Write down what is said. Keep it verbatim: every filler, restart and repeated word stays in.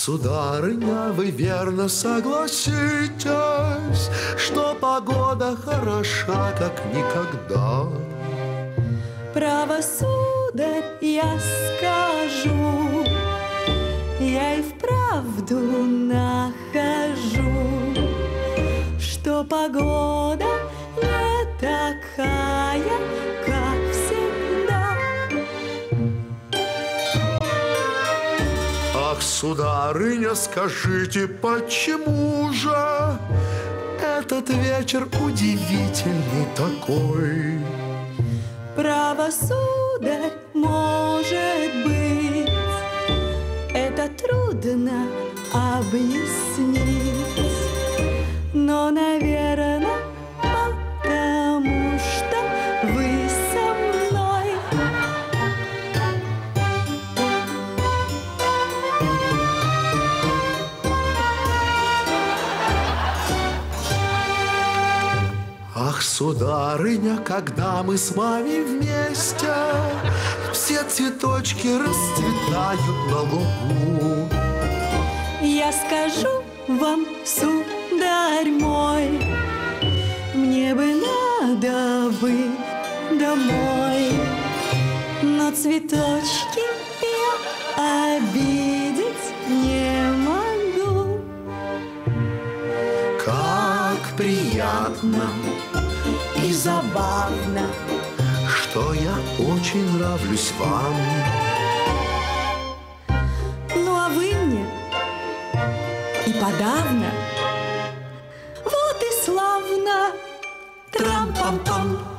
сударыня, вы верно согласитесь, что погода хороша, как никогда. Право, сударь, я скажу, я и вправду нахожу, что погода не такая, как всегда. Ах, сударыня, скажите, почему же этот вечер удивительный такой? Право, сударь, может быть, это трудно объяснить, но, наверное, потому что вы со мной. Ах, сударыня, когда мы с вами вместе, все цветочки расцветают на лугу. Я скажу вам, сударь мой, мне бы надо быть домой, но цветочки я обидеть не могу. Как приятно и забавно, что я очень нравлюсь вам. Ну а вы мне и подавно. Вот и славно. Трам-пам-пам.